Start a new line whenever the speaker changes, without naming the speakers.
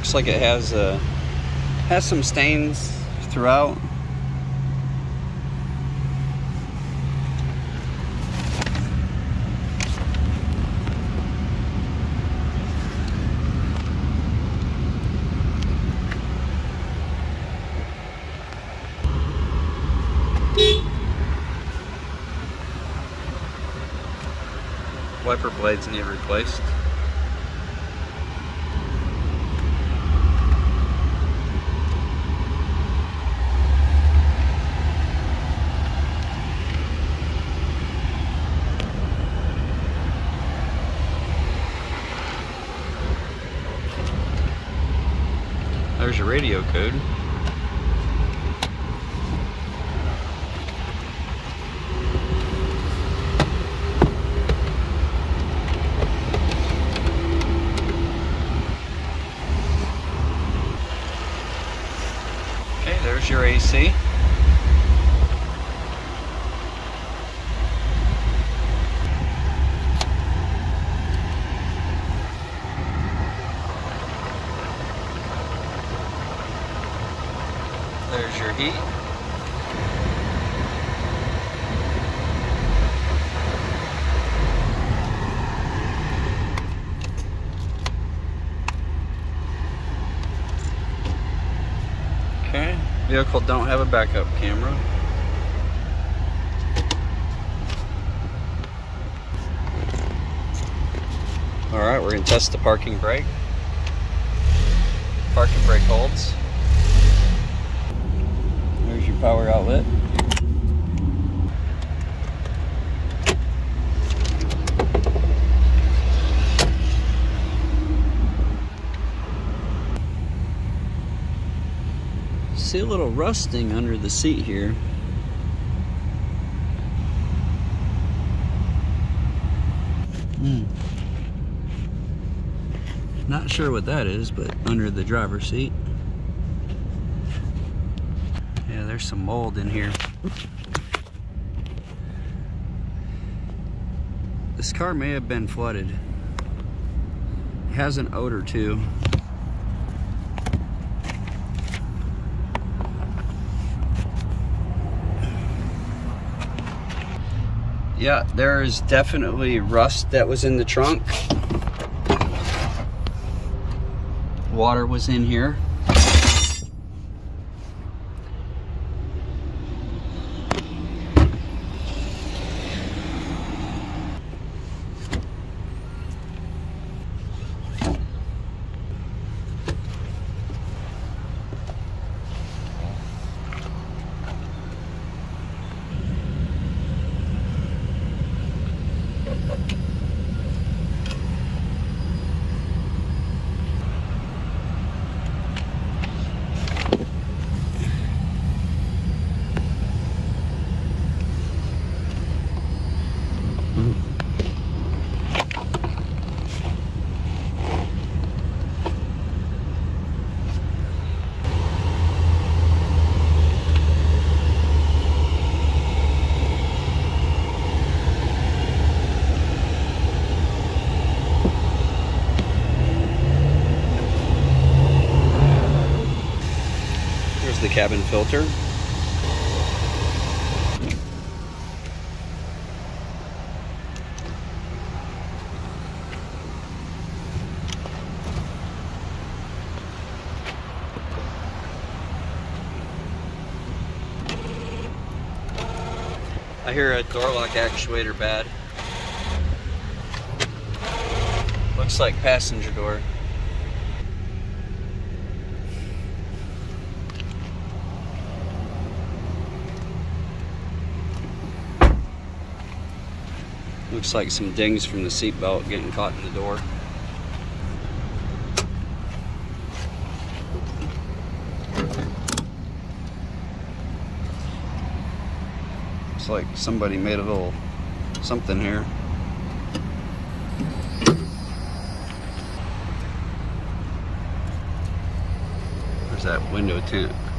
Looks like it has some stains throughout. Wiper blades need replaced. There's your radio code. Okay, there's your AC. There's your heat. Okay, vehicle don't have a backup camera. Alright, we're going to test the parking brake. Parking brake holds. There's your power outlet. See a little rusting under the seat here. Not sure what that is, but under the driver's seat. Yeah, there's some mold in here. This car may have been flooded. It has an odor too. Yeah, there is definitely rust that was in the trunk. Water was in here. The cabin filter. I hear a door lock actuator bad. Looks like passenger door. Looks like some dings from the seatbelt getting caught in the door. Looks like somebody made a little something here. There's that window tint.